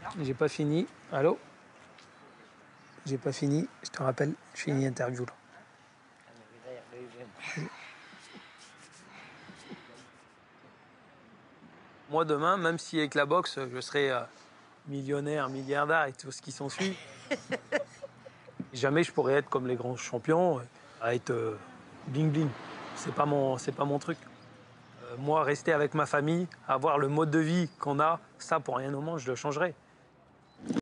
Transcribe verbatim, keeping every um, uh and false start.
J'ai pas fini. Allô? J'ai pas fini. Je te rappelle, je finis l'interview là. Moi, demain, même si avec la boxe, je serai euh, millionnaire, milliardaire et tout ce qui s'ensuit, jamais je pourrais être comme les grands champions, euh, à être euh, bling bling. C'est pas mon, c'est pas mon truc. Euh, moi, rester avec ma famille, avoir le mode de vie qu'on a, ça, pour rien au monde, je le changerais.